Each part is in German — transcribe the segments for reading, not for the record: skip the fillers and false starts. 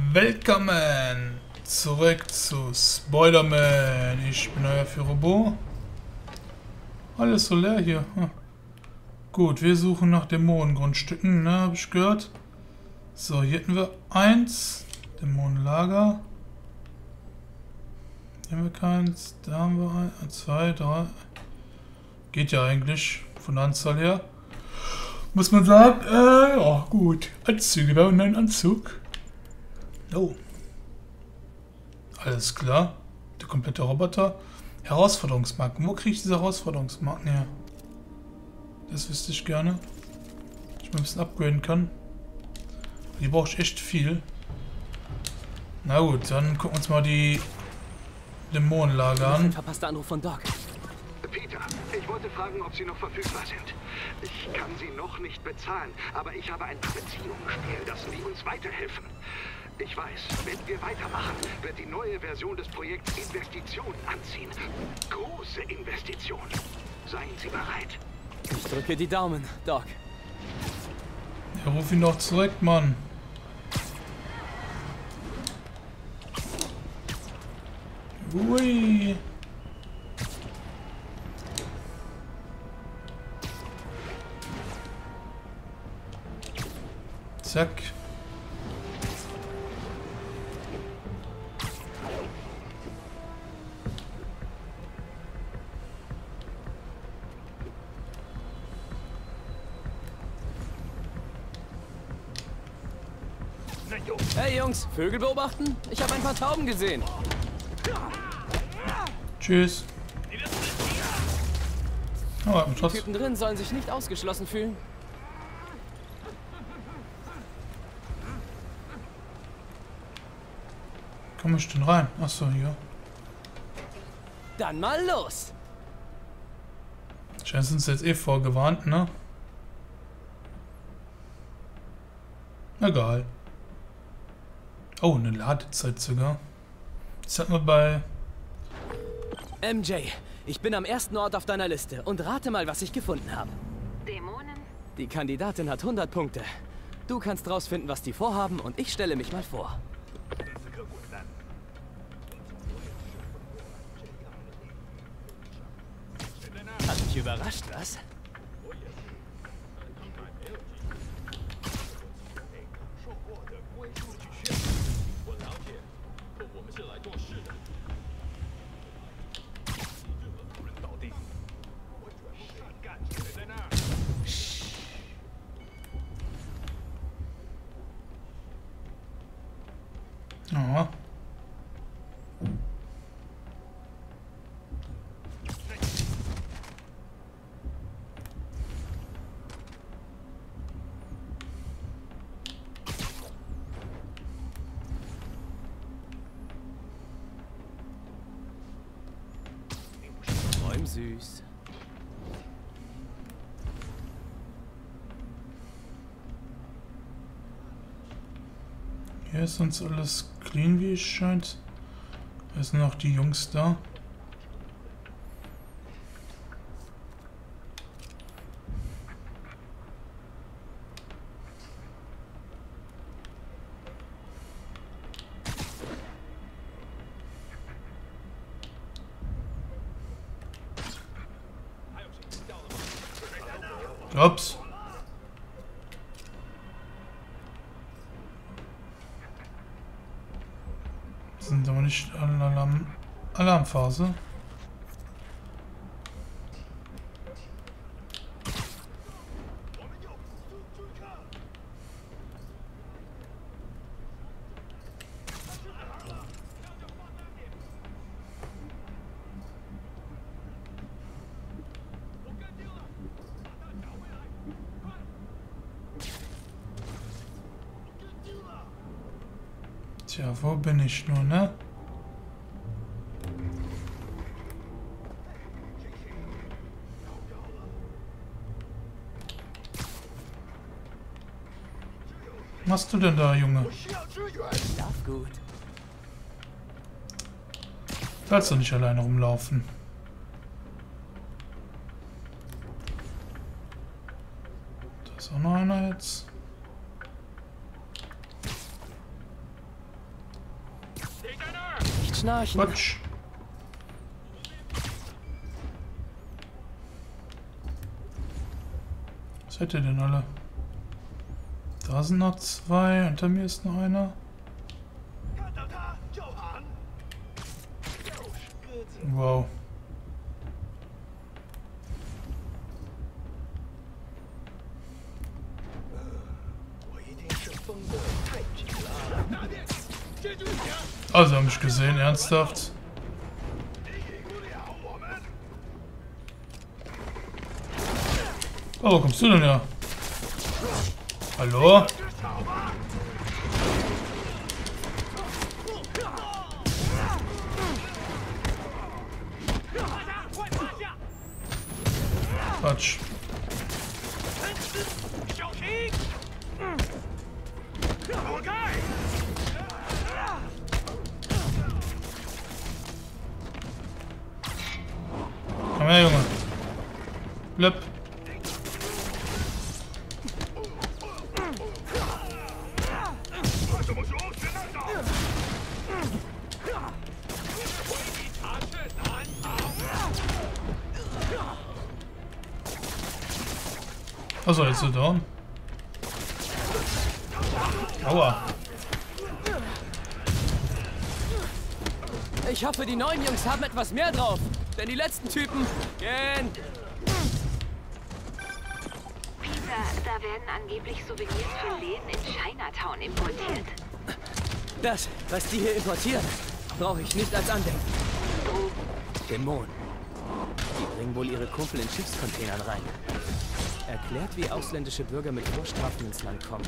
Willkommen zurück zu Spider-Man. Ich bin euer Führer. Alles so leer hier. Gut, wir suchen nach Dämonengrundstücken, ne, habe ich gehört. So, hier hätten wir 1. Dämonenlager. Hier haben wir keins. Da haben wir 1, 2, 3. Geht ja eigentlich von der Anzahl her. Muss man sagen, ja gut. Anzüge, wir haben einen Anzug. Oh. Alles klar. Der komplette Roboter. Herausforderungsmarken. Wo kriege ich diese Herausforderungsmarken her? Das wüsste ich gerne. Ich mal ein bisschen upgraden kann. Die brauche ich echt viel. Na gut, dann gucken wir uns mal die Dämonenlager an. Ein verpasster Anruf von Doc. Peter, ich wollte fragen, ob Sie noch verfügbar sind. Ich kann Sie noch nicht bezahlen, aber ich habe ein Beziehungsspiel, das Sie uns weiterhelfen. Ich weiß, wenn wir weitermachen, wird die neue Version des Projekts Investitionen anziehen. Große Investitionen. Seien Sie bereit. Ich drücke die Daumen, Doc. Ja, ruf ihn doch zurück, Mann. Ui. Zack. Hey Jungs, Vögel beobachten? Ich habe ein paar Tauben gesehen. Tschüss. Oh, Die Typen drin sollen sich nicht ausgeschlossen fühlen. Komm ich denn rein? Achso, hier. Dann mal los. Scheint uns jetzt eh vorgewarnt, ne? Egal. Oh, eine Ladezeit sogar. Das hatten wir bei... MJ, ich bin am ersten Ort auf deiner Liste und rate mal, was ich gefunden habe. Dämonen? Die Kandidatin hat 100 Punkte. Du kannst rausfinden, was die vorhaben und ich stelle mich mal vor. Hat mich überrascht, was? Ja. Träum süß. Hier ist uns alles clean, wie es scheint. Da sind noch die Jungs da. Ups. Sind aber nicht alle Alarmphase. Tja, wo bin ich nur, ne? Was machst du denn da, Junge? Schlaf gut. Sollst du nicht alleine rumlaufen? Da ist auch noch einer jetzt. Schnarchen. Quatsch. Was seid ihr denn alle? Da sind noch zwei, hinter mir ist noch einer. Wow. Also haben mich gesehen, ernsthaft. Oh, wo kommst du denn her? Hallo? Quatsch. Komm her, Junge. Bleib. Achso, jetzt ist er down. Aua. Ich hoffe, die neuen Jungs haben etwas mehr drauf. Denn die letzten Typen gehen. Peter, da werden angeblich Souvenirs für Läden in Chinatown importiert. Das, was die hier importieren, brauche ich nicht als Andenken. Dämonen. Die bringen wohl ihre Kumpel in Schiffscontainern rein. Erklärt, wie ausländische Bürger mit Vorstrafen ins Land kommen.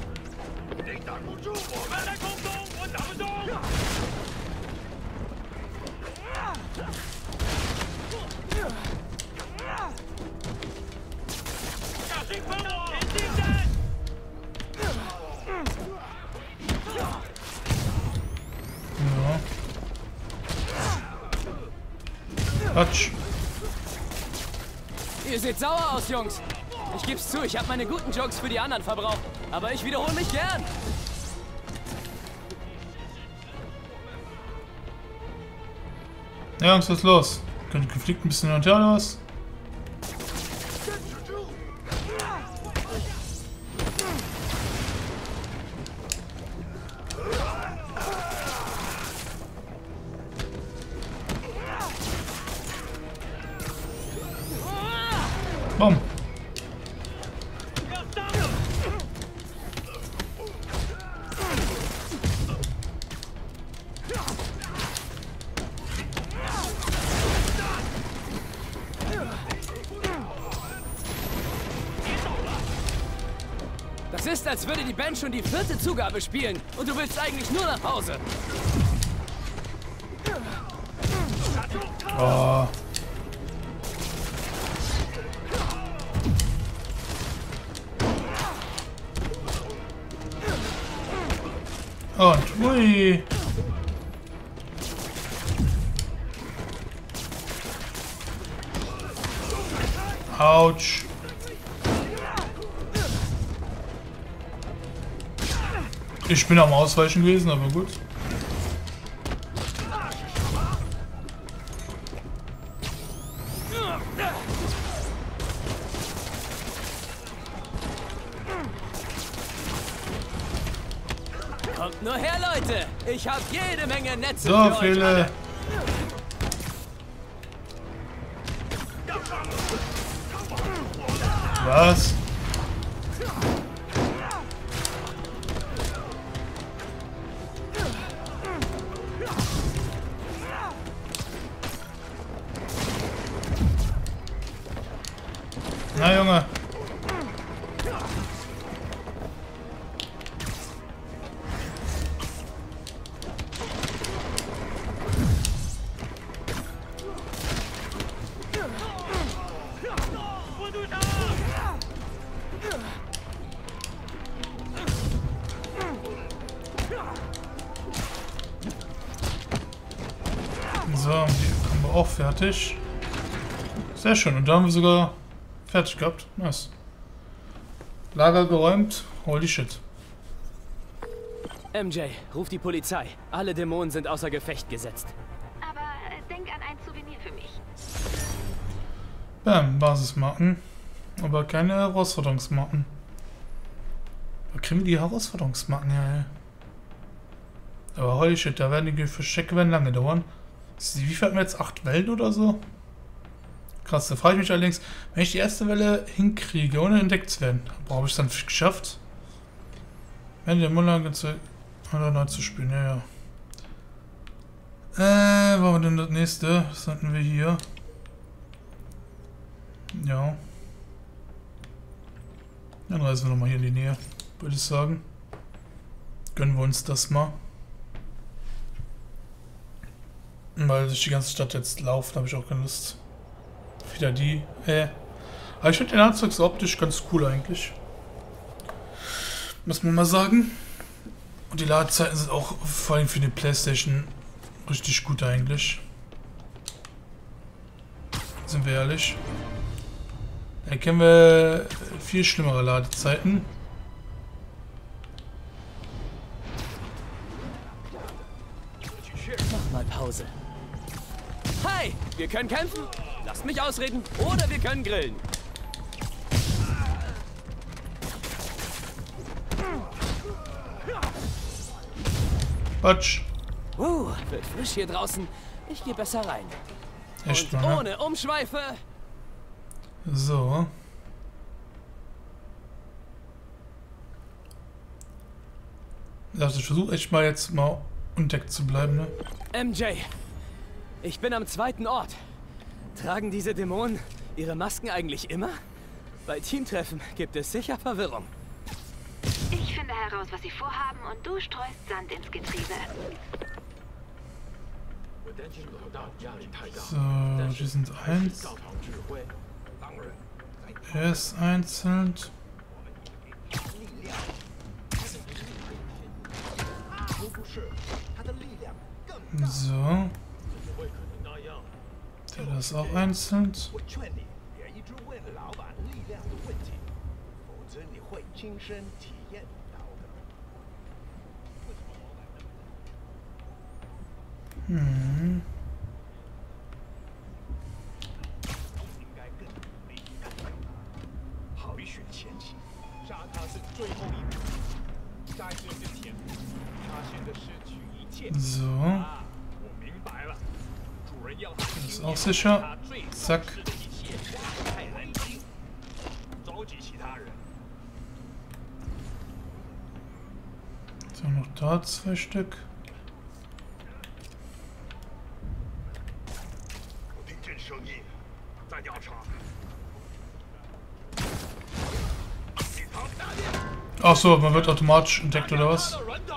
Ja. Quatsch. Ihr seht sauer aus, Jungs. Ich geb's zu, ich habe meine guten Jokes für die anderen verbraucht. Aber ich wiederhole mich gern. Ja, Jungs, was ist los? Können die Konflikte ein bisschen hin und her oder was? Bumm. Das ist, als würde die Band schon die 4. Zugabe spielen. Und du willst eigentlich nur nach Hause. Oh. Und hui. Autsch. Ich bin am Ausweichen gewesen, aber gut. Kommt nur her, Leute. Ich habe jede Menge Netze So für euch viele. alle. Was? Na, Junge. So, die haben wir auch fertig. Sehr schön. Und da haben wir sogar fertig gehabt. Nice. Lager geräumt. Holy shit. MJ, ruf die Polizei. Alle Dämonen sind außer Gefecht gesetzt. Bam, Basismarken. Aber keine Herausforderungsmarken. Wo kriegen wir die Herausforderungsmarken her, ey? Aber holy shit, da werden die Verstecke lange dauern. Wie viel hatten wir jetzt? 8 Wellen oder so? Krass, da frage ich mich allerdings, wenn ich die erste Welle hinkriege, ohne entdeckt zu werden, habe ich es dann geschafft? Wenn der Mullange zu oder neu zu spielen, ja. Wo haben wir denn das nächste? Was hatten wir hier? Ja. Dann reisen wir nochmal hier in die Nähe, würde ich sagen. Gönnen wir uns das mal. Weil durch die ganze Stadt jetzt laufen, habe ich auch keine Lust. Wieder die. Aber ich finde den Anzug so optisch ganz cool eigentlich. Muss man mal sagen. Und die Ladezeiten sind auch vor allem für die PlayStation richtig gut eigentlich. Sind wir ehrlich. Da kennen wir viel schlimmere Ladezeiten. Mach mal Pause. Hi, wir können kämpfen. Lasst mich ausreden. Oder wir können grillen. Quatsch. Wird frisch hier draußen. Ich gehe besser rein. Echt Und mal, ne? ohne Umschweife. So. Also ich versuche echt mal jetzt mal entdeckt zu bleiben, ne? MJ, ich bin am 2. Ort. Tragen diese Dämonen ihre Masken eigentlich immer? Bei Teamtreffen gibt es sicher Verwirrung. Ich finde heraus, was sie vorhaben und du streust Sand ins Getriebe. So, die sind 1. Er ist einzeln. So. Der ist auch einzeln. Hm. So. Das ist auch sicher. Zack. So, noch da 2 Stück. Ach so, man wird automatisch entdeckt oder was?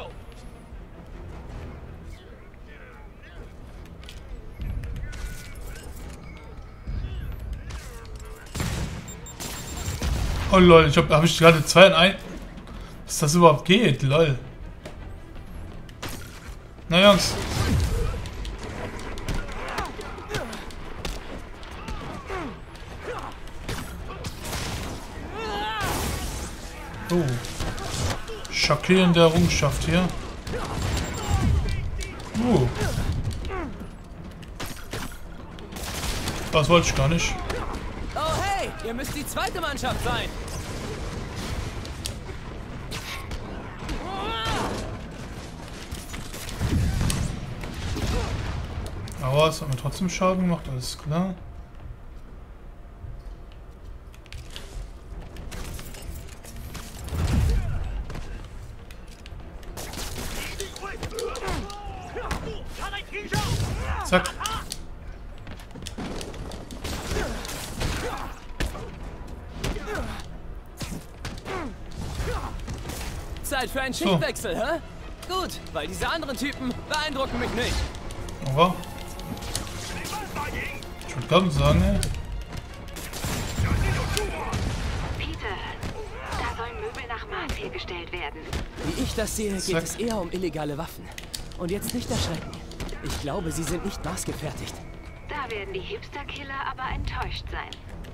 Oh lol, hab ich gerade 2 in 1. Dass das überhaupt geht, lol. Na Jungs. Oh. Schockierende Errungenschaft hier. Das wollte ich gar nicht. Oh hey, ihr müsst die zweite Mannschaft sein. Aber es hat mir trotzdem Schaden gemacht, alles klar. Zack. Zeit für einen Schichtwechsel, hä? Gut, weil diese anderen Typen beeindrucken mich nicht. Aber ich würde gerade sagen, ey. Peter, da sollen Möbel nach Maß hergestellt werden. Wie ich das sehe, geht es eher um illegale Waffen. Und jetzt nicht erschrecken. Ich glaube, sie sind nicht maßgefertigt. Da werden die Hipster-Killer aber enttäuscht sein.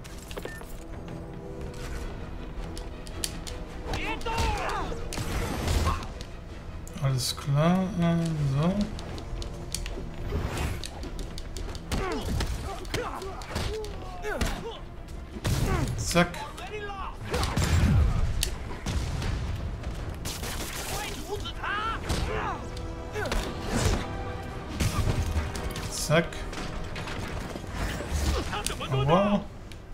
Alles klar, so. Zack. Zack. Wow.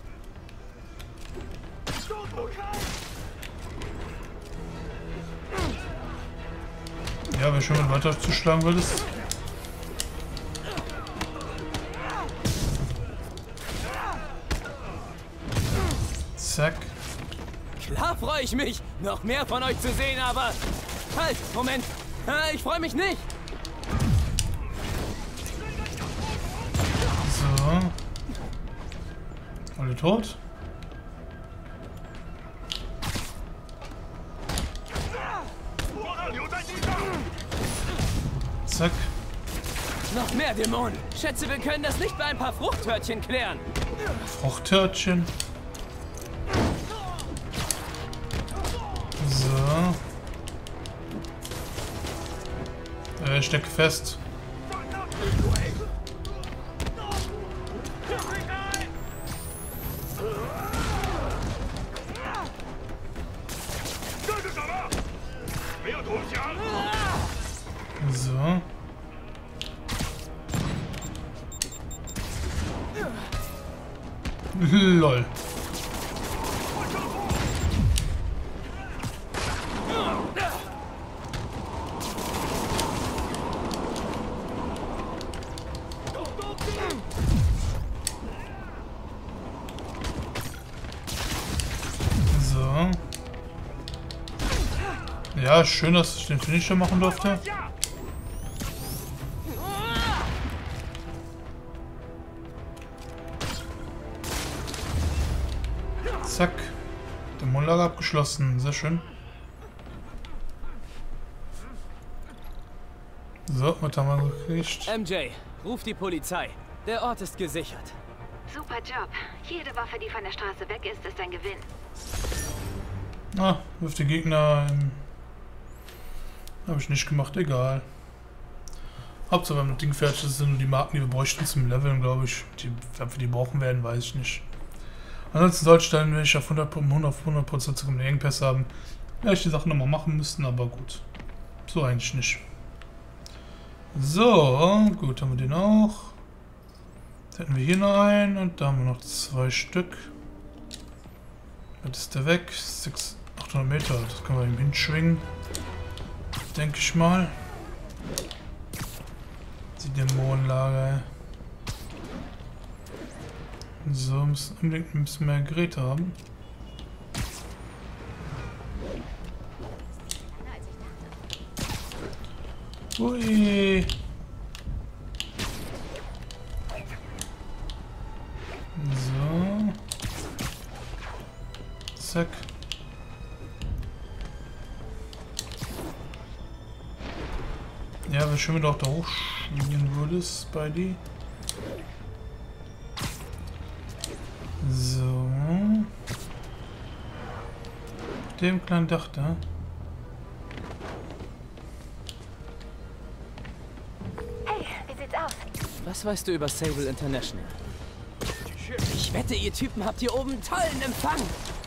Ja, wenn schon weiter zuschlagen würdest. Zack. Klar freue ich mich, noch mehr von euch zu sehen, aber... Halt, Moment. Ich freue mich nicht. So. Alle tot? Zack. Noch mehr Dämonen. Schätze, wir können das nicht bei ein paar Fruchthörtchen klären. Fruchthörtchen. So. Steck fest. So. Lol. So. Ja, schön, dass ich den Finisher machen durfte. Zack. Dämonenlager abgeschlossen. Sehr schön. So, was haben wir gekriegt? MJ, ruf die Polizei. Der Ort ist gesichert. Super Job. Jede Waffe, die von der Straße weg ist, ist ein Gewinn. Ah, wirft die Gegner im... Habe ich nicht gemacht, egal. Hauptsache, wenn das Ding fertig ist, sind nur die Marken, die wir bräuchten zum Leveln, glaube ich. Ob wir die brauchen werden, weiß ich nicht. Ansonsten sollte ich dann, wenn ich auf 100% zu den Engpässe haben, werde ich die Sachen nochmal machen müssen, aber gut. So eigentlich nicht. So, gut, haben wir den auch. Jetzt hätten wir hier noch einen und da haben wir noch 2 Stück. Was ist der weg? 800 Meter, das können wir eben hinschwingen. Denke ich mal. Die Dämonenlager. So, müssen unbedingt ein bisschen mehr Geräte haben. Ui. So. Zack. Ja, wenn schön, wenn du auch da hochschwingen würdest bei die. So. Dem kleinen Dach da. Hey, wie sieht's aus? Was weißt du über Sable International? Ich wette, ihr Typen habt hier oben tollen Empfang.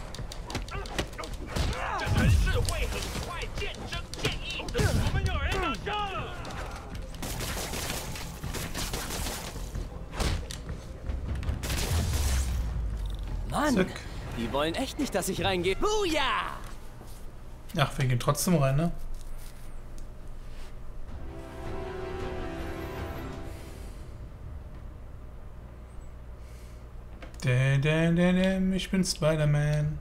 Mann, Zack. die wollen echt nicht, dass ich reingehe. Buja! Ach, wir gehen trotzdem rein, ne? Ich bin Spider-Man.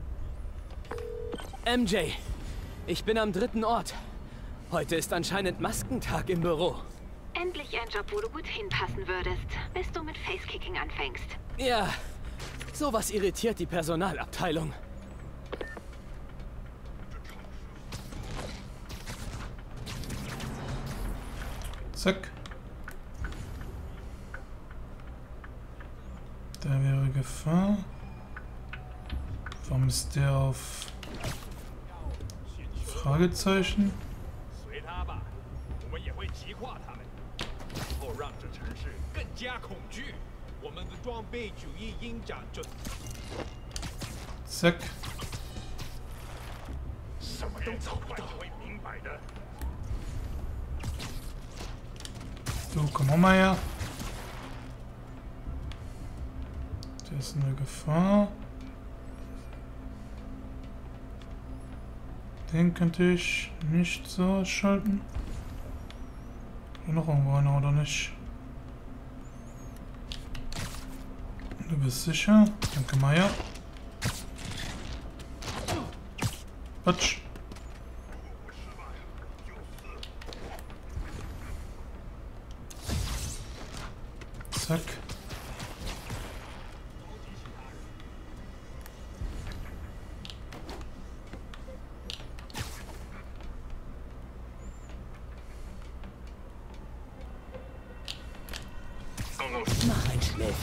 MJ, ich bin am 3. Ort. Heute ist anscheinend Maskentag im Büro. Endlich ein Job, wo du gut hinpassen würdest, bis du mit Facekicking anfängst. Ja, sowas irritiert die Personalabteilung. Zack. Da wäre Gefahr. Warum ist der auf Fragezeichen? Zack. So, komm auch mal her. Der ist eine Gefahr. Den könnte ich nicht so schalten. Hier noch irgendwo einer, oder nicht? Du bist sicher? Danke, Maya. Quatsch. Zack. Mach ein Schläfchen.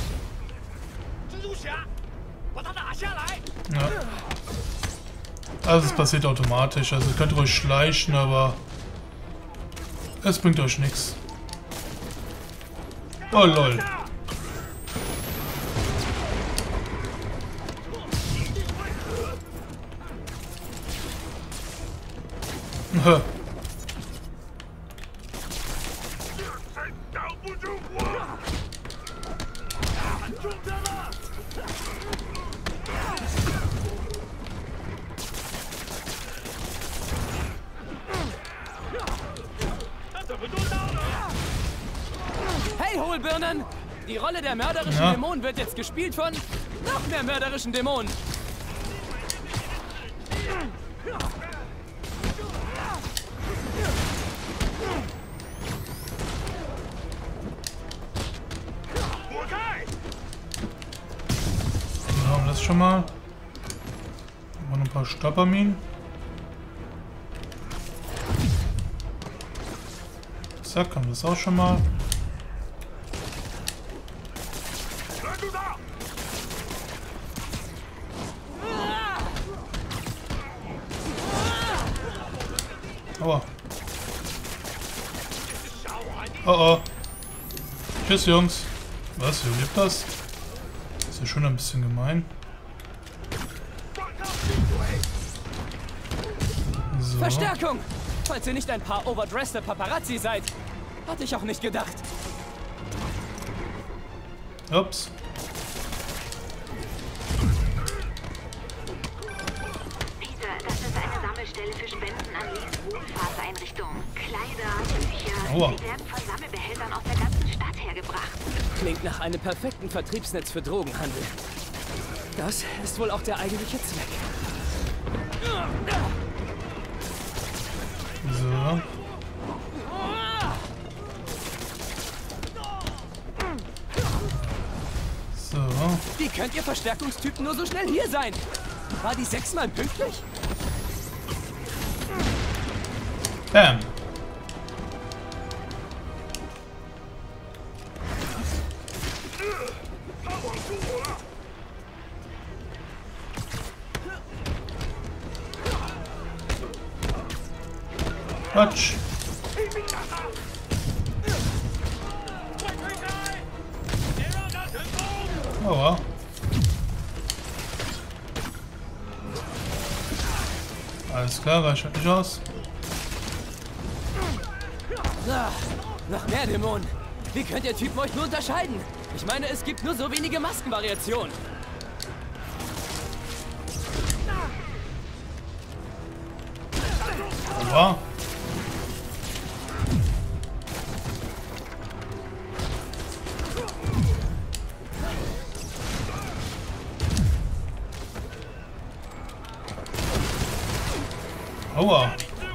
Ja. Also es passiert automatisch. Also ihr könnt ruhig schleichen, aber es bringt euch nichts. Oh lol. Hey, Hohlbirnen! Die Rolle der mörderischen Dämonen wird jetzt gespielt von noch mehr mörderischen Dämonen. Wir haben das schon mal. Noch ein paar Stopperminen. Zack, haben wir das auch schon mal. Aua. Oh oh. Tschüss, Jungs. Was? Wie lebt das? Ist ja schon ein bisschen gemein. So. Verstärkung! Falls ihr nicht ein paar overdressed Paparazzi seid. Hatte ich auch nicht gedacht. Ups. Peter, das ist eine Sammelstelle für Spenden an Lees Wohnfahrtseinrichtungen. Kleider, Bücher, Aua. die werden von Sammelbehältern aus der ganzen Stadt hergebracht. Klingt nach einem perfekten Vertriebsnetz für Drogenhandel. Das ist wohl auch der eigentliche Zweck. So. So. Wie könnt ihr Verstärkungstypen nur so schnell hier sein? War die 6-mal pünktlich? Bam. Quatsch. Aua. Alles klar, reicht nicht aus. Ah, noch mehr Dämonen. Wie könnt ihr Typen euch nur unterscheiden? Ich meine, es gibt nur so wenige Maskenvariationen. Aua. Aua.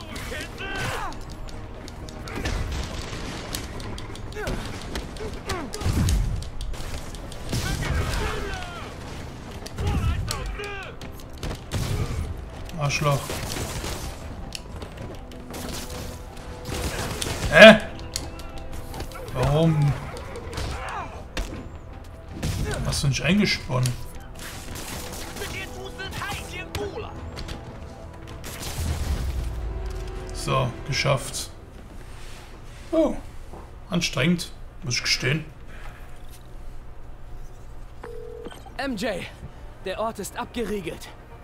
Arschloch. Hä? Warum? Hast du nicht eingesponnen? So, geschafft. Oh, anstrengend, muss ich gestehen. MJ, der Ort ist abgeriegelt.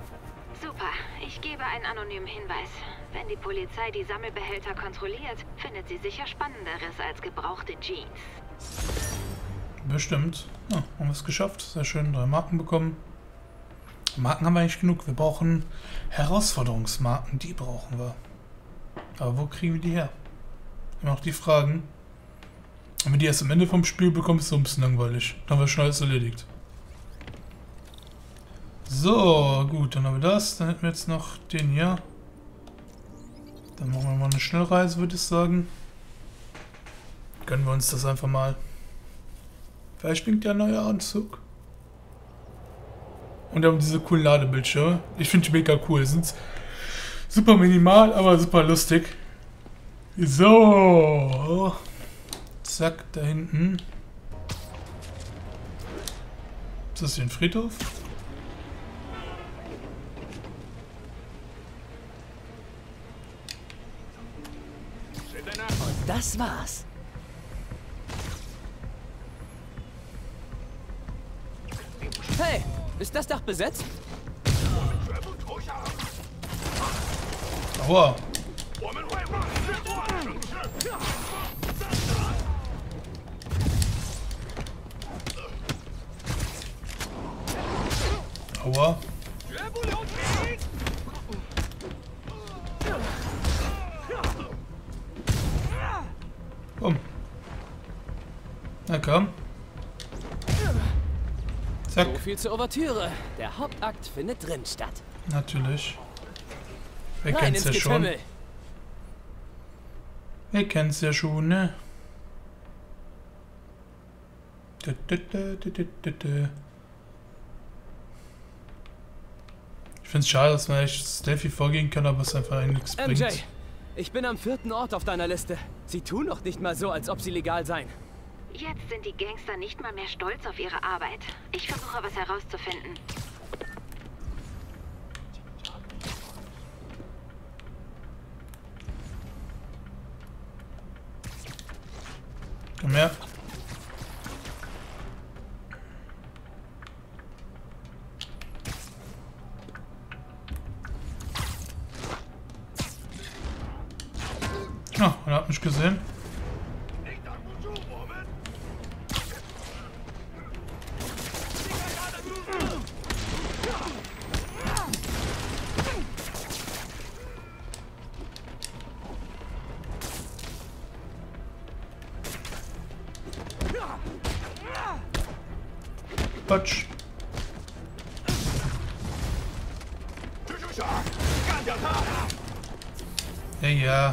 Ich gebe einen anonymen Hinweis. Wenn die Polizei die Sammelbehälter kontrolliert, findet sie sicher Spannenderes als gebrauchte Jeans. Bestimmt. Ja, haben wir es geschafft. Sehr schön. 3 Marken bekommen. Marken haben wir eigentlich genug. Wir brauchen Herausforderungsmarken. Die brauchen wir. Aber wo kriegen wir die her? Immer noch die Fragen. Wenn wir die erst am Ende vom Spiel bekommen, ist es so ein bisschen langweilig. Dann haben wir schon alles erledigt. So, gut. Dann haben wir das. Dann hätten wir jetzt noch den hier. Dann machen wir mal eine Schnellreise, würde ich sagen. Gönnen wir uns das einfach mal. Vielleicht bringt ja ein neuer Anzug. Und wir haben diese coolen Ladebildschirme. Ich finde die mega cool. Sind super minimal, aber super lustig. So. Zack, da hinten. Ist das hier ein Friedhof? Und das war's. Hey, ist das Dach besetzt? Aua. Aua. Komm. Na komm. Zack. So viel zur Ouvertüre. Der Hauptakt findet drin statt. Natürlich. Wir Rein kennen's ins ja schon. Getümmel. Wir kennen's ja schon, ne? Ich find's schade, dass man echt Stealthy vorgehen kann, aber es einfach nichts bringt. MJ, ich bin am 4. Ort auf deiner Liste. Sie tun noch nicht mal so, als ob sie legal seien. Jetzt sind die Gangster nicht mal mehr stolz auf ihre Arbeit. Ich versuche, was herauszufinden. Komm her. Ah, er hat mich gesehen. Quatsch. Ja.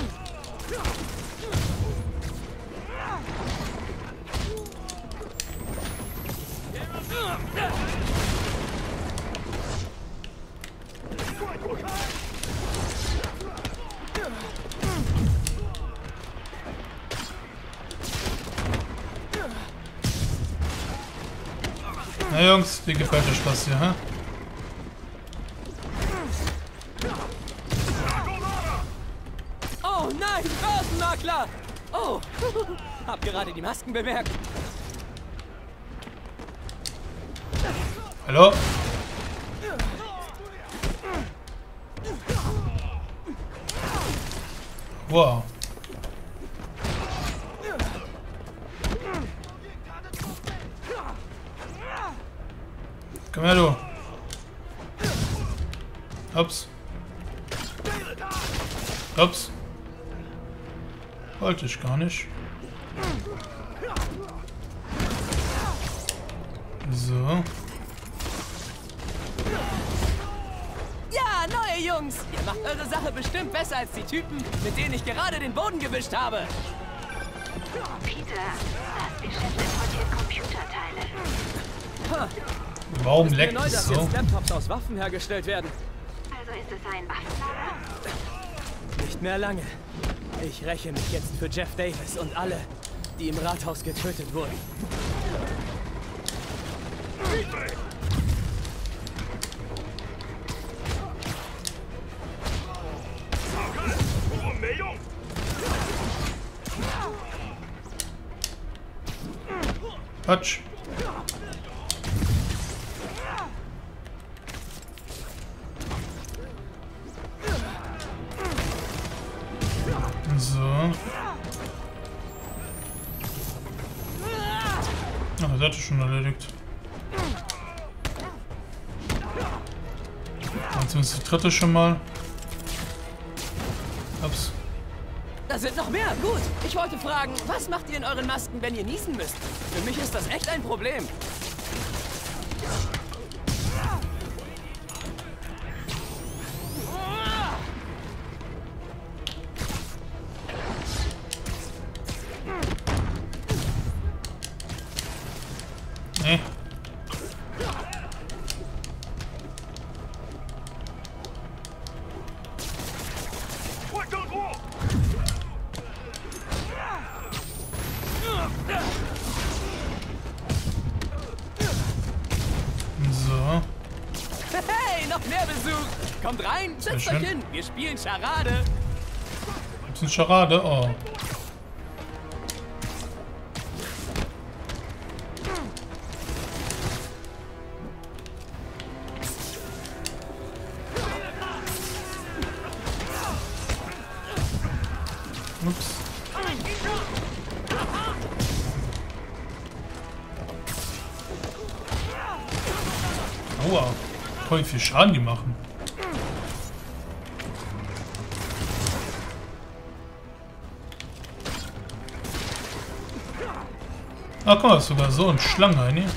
Na Jungs, wie gefällt der Spaß hier, hä? Oh nein, Börsenmakler! Oh, hab gerade die Masken bemerkt. Hallo? Wow. Komm her, du. Ups. Ups. Wollte ich gar nicht. So. Ja, neue Jungs! Ihr macht eure Sache bestimmt besser als die Typen, mit denen ich gerade den Boden gewischt habe. Peter, das Geschäft importiert Computerteile. Ha, Warum ist mir leckt neu, es dass so? jetzt Laptops aus Waffen hergestellt werden. Also ist es ein Waffenlager? Nicht mehr lange. Ich räche mich jetzt für Jeff Davis und alle, die im Rathaus getötet wurden. Quatsch. Ach, das hat er schon erledigt. Zumindest die dritte schon mal. Ups. Da sind noch mehr. Gut. Ich wollte fragen, was macht ihr in euren Masken, wenn ihr niesen müsst? Für mich ist das echt ein Problem. Nee. So. Hey, noch mehr Besuch. Kommt rein, setzt euch hin. Wir spielen Charade. Gibt's eine Charade? Oh. Ups. Aua. Voll viel Schaden die machen. Ah, guck mal, ist sogar so eine Schlange, ne?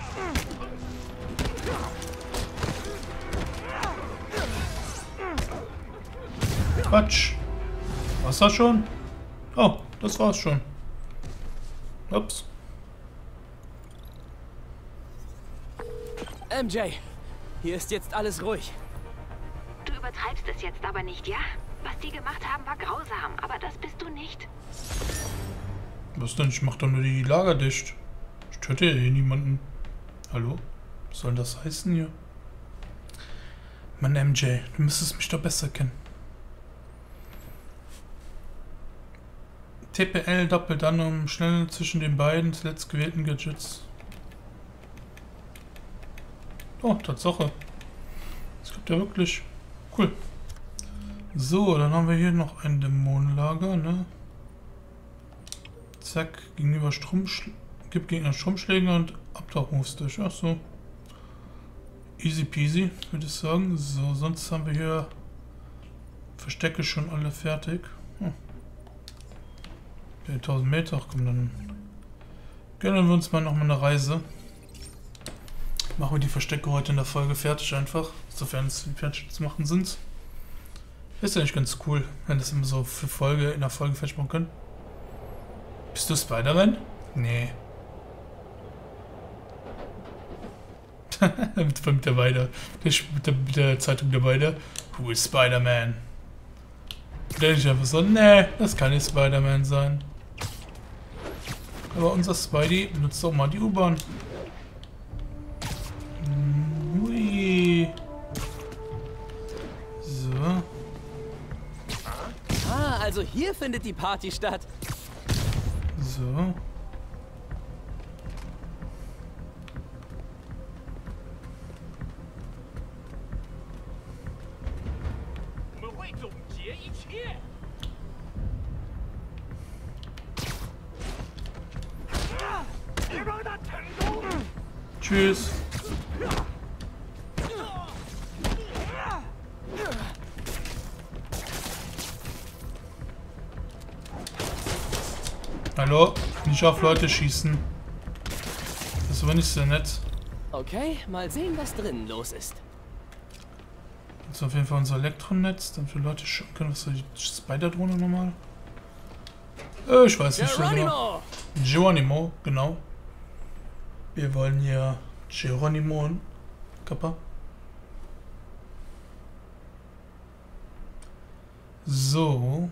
Quatsch. War's das schon? Oh, das war's schon. Ups. MJ, hier ist jetzt alles ruhig. Du übertreibst es jetzt aber nicht, ja? Was die gemacht haben, war grausam, aber das bist du nicht. Was denn? Ich mach doch nur die Lager dicht. Ich töte ja hier niemanden. Hallo? Was soll das heißen hier? Mann, MJ, du müsstest mich doch besser kennen. TPL doppelt dann um schnell zwischen den beiden zuletzt gewählten Gadgets. Oh, Tatsache. Das gibt ja wirklich. Cool. So, dann haben wir hier noch ein Dämonenlager, ne? Zack, gegenüber gibt Gegner Stromschläge und Abtauchmoves durch. Ach so. Easy peasy, würde ich sagen. So, sonst haben wir hier Verstecke schon alle fertig. Hm. 1000 Meter, ach komm, dann gönnen wir uns mal nochmal eine Reise. Machen wir die Verstecke heute in der Folge fertig einfach, sofern es fertig zu machen sind. Ist ja nicht ganz cool, wenn das immer so in der Folge fertig machen können. Bist du Spider-Man? Nee. mit der Weide. Mit der Zeitung der Weide. Who is Spider-Man? Da denke ich einfach so, nee, das kann nicht Spider-Man sein. Aber unser Spidey benutzt auch mal die U-Bahn. Hui. So. Ah, also hier findet die Party statt. So. Tschüss. Hallo? Nicht auf Leute schießen. Das ist aber nicht so nett. Okay, mal sehen, was drinnen los ist. Das ist auf jeden Fall unser Elektronetz, damit wir Leute schauen können. Was ist die Spider-Drohne nochmal? Ich weiß nicht so genau. Geronimo, genau. Wir wollen hier Geronimo und Kappa. So.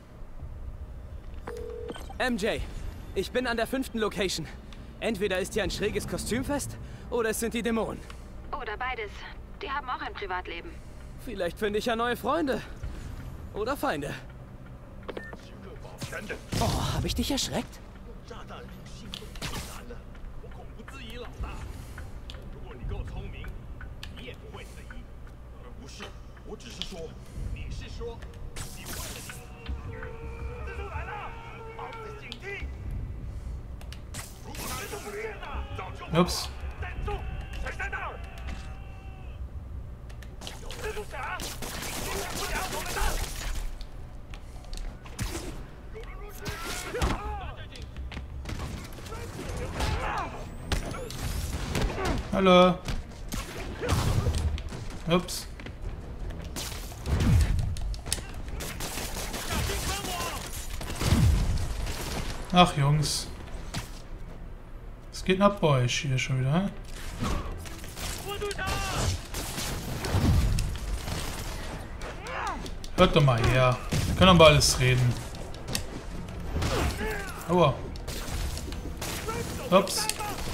MJ, ich bin an der 5. Location. Entweder ist hier ein schräges Kostümfest oder es sind die Dämonen. Oder beides. Die haben auch ein Privatleben. Vielleicht finde ich ja neue Freunde. Oder Feinde. Oh, habe ich dich erschreckt? Ups. Hallo. Ups. Ach Jungs. Was geht denn ab bei euch hier schon wieder? Hä? Hört doch mal her. Wir können aber alles reden. Aua. Ups.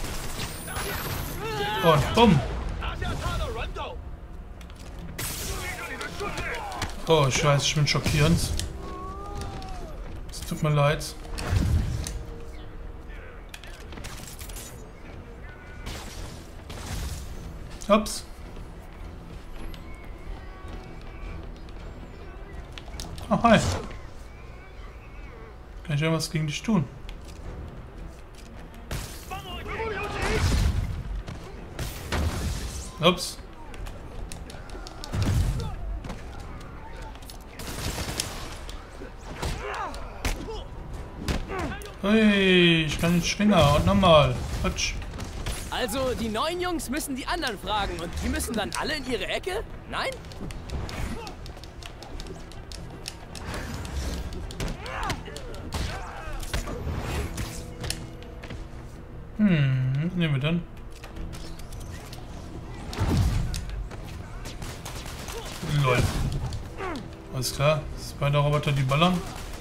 Und bumm. Oh, scheiße, ich bin schockierend. Es tut mir leid. Ups. Oh, hi. Kann ich irgendwas gegen dich tun? Ups. Hey, ich kann den Schwinger und nochmal. Quatsch. Also, die neuen Jungs müssen die anderen fragen und die müssen dann alle in ihre Ecke? Nein? Was nehmen wir dann? Lol. Alles klar. Spider-Roboter, die ballern.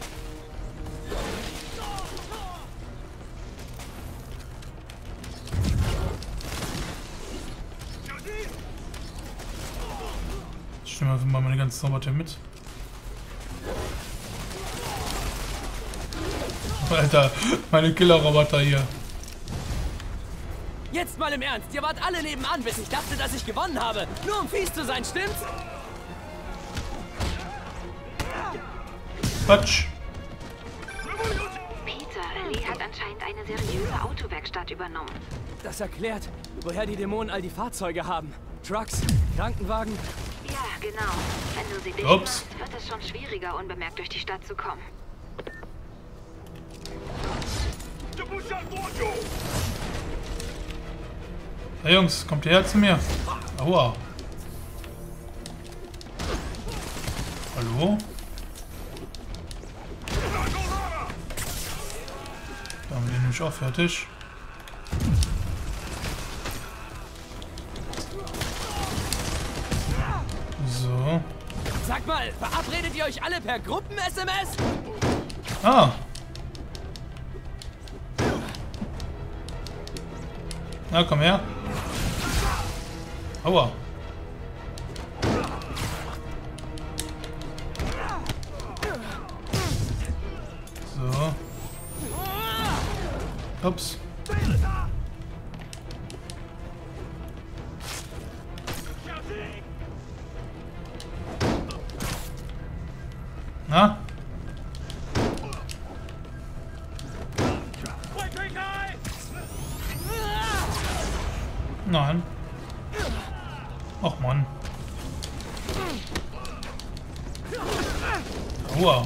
Ich nehme einfach mal meine ganzen Roboter mit. Alter, meine Killer-Roboter hier. Jetzt mal im Ernst, ihr wart alle nebenan, bis ich dachte, dass ich gewonnen habe. Nur um fies zu sein, stimmt's? Quatsch. Peter, Lee hat anscheinend eine seriöse Autowerkstatt übernommen. Das erklärt, woher die Dämonen all die Fahrzeuge haben. Trucks, Krankenwagen. Ja, genau. Wenn du sie dich Ups. machst, wird es schon schwieriger, unbemerkt durch die Stadt zu kommen. Hey Jungs, kommt ihr her zu mir? Aua. Hallo? Da haben wir den nämlich auch fertig. So. Sag mal, verabredet ihr euch alle per Gruppen-SMS? Ah. Na, komm her. Aua. So. Ups. Na? Nein. Ach Mann. Wow.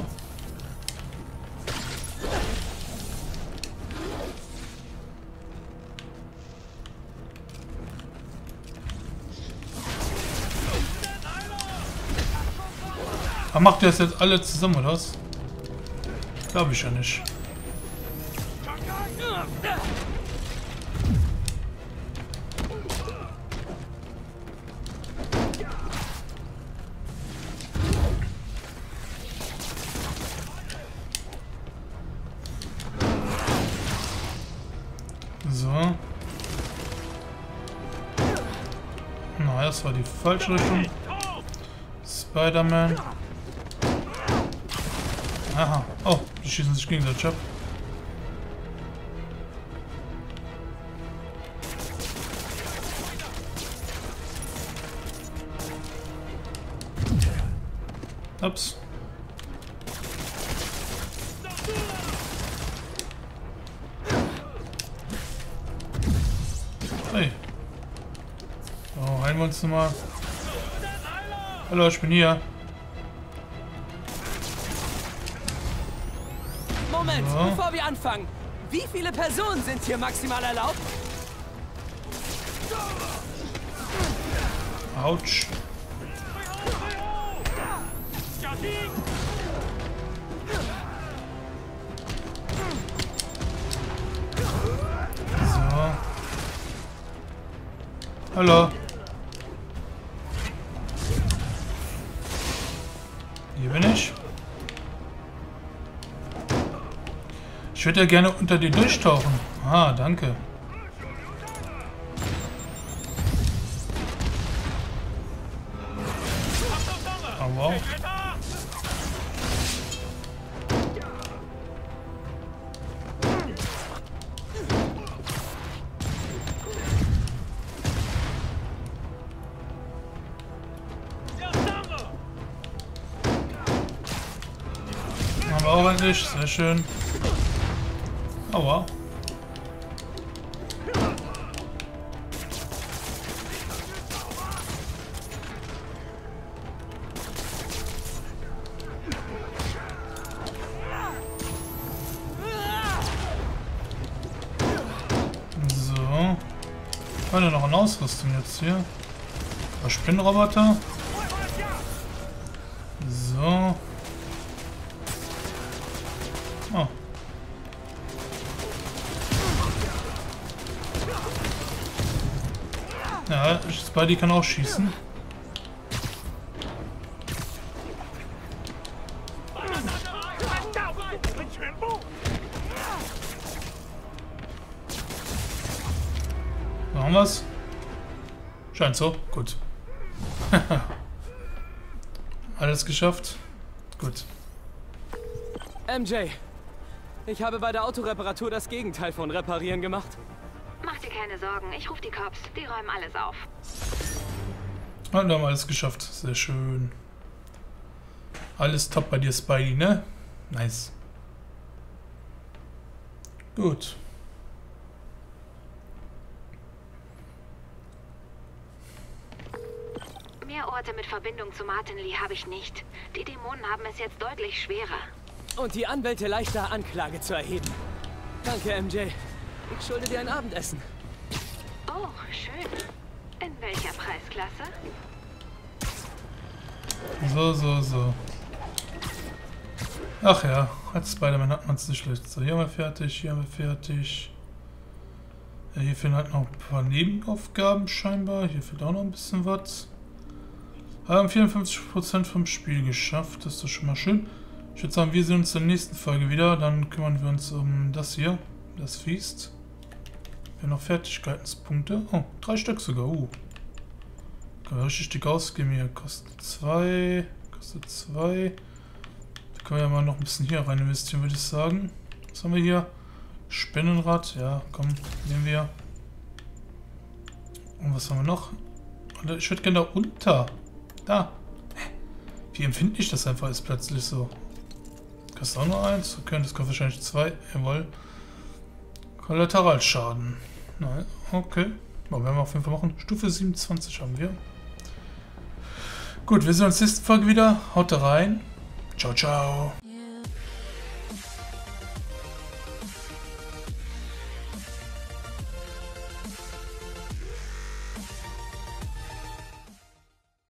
Aber macht ihr das jetzt alle zusammen, oder was? Glaube ich ja nicht. So. Na, das war die falsche Richtung. Spider-Man. Aha. Oh, die schießen sich gegenseitig ab. Ups. wir uns nochmal. Hallo, ich bin hier. Moment, So. bevor wir anfangen. Wie viele Personen sind hier maximal erlaubt? Autsch. So. Hallo. Hier bin ich. Ich würde ja gerne unter die durchtauchen. Ah, danke. Oh, wow. Haben wir auch endlich. Sehr schön. Aua. So. War da noch eine Ausrüstung jetzt hier? Ein Spinnenroboter. So. Oh. Ja, Spidey kann auch schießen. Machen wir's? Scheint so. Gut. Alles geschafft? Gut. MJ, ich habe bei der Autoreparatur das Gegenteil von reparieren gemacht. Mach dir keine Sorgen, ich rufe die Cops. Die räumen alles auf. Und wir haben alles geschafft. Sehr schön. Alles top bei dir, Spidey, ne? Nice. Gut. Mehr Orte mit Verbindung zu Martin Lee habe ich nicht. Die Dämonen haben es jetzt deutlich schwerer. Und die Anwälte leichter, Anklage zu erheben. Danke, MJ. Ich schulde dir ein Abendessen. Oh, schön. In welcher Preisklasse? So. Ach ja, als Spider-Man hat man es nicht schlecht. So, hier haben wir fertig, hier haben wir fertig. Ja, hier fehlen halt noch ein paar Nebenaufgaben scheinbar. Hier fehlt auch noch ein bisschen was. Wir haben 54% vom Spiel geschafft. Das ist doch schon mal schön. Ich würde sagen, wir sehen uns in der nächsten Folge wieder. Dann kümmern wir uns um das hier. Das Feast. Wir haben noch Fertigkeitenspunkte. Oh, 3 Stück sogar. Können wir richtig dick ausgeben hier. Kostet 2. Kostet 2. Da können wir ja mal noch ein bisschen hier rein investieren, würde ich sagen. Was haben wir hier? Spinnenrad. Ja, komm, nehmen wir. Und was haben wir noch? Ich würde gerne da unter. Da. Wie empfindlich das einfach ist plötzlich so. Kostet auch nur 1. Okay, das kostet wahrscheinlich 2. Jawohl. Kollateralschaden. Nein, okay. Aber werden wir auf jeden Fall machen. Stufe 27 haben wir. Gut, wir sehen uns nächste Folge wieder. Haut rein. Ciao, ciao.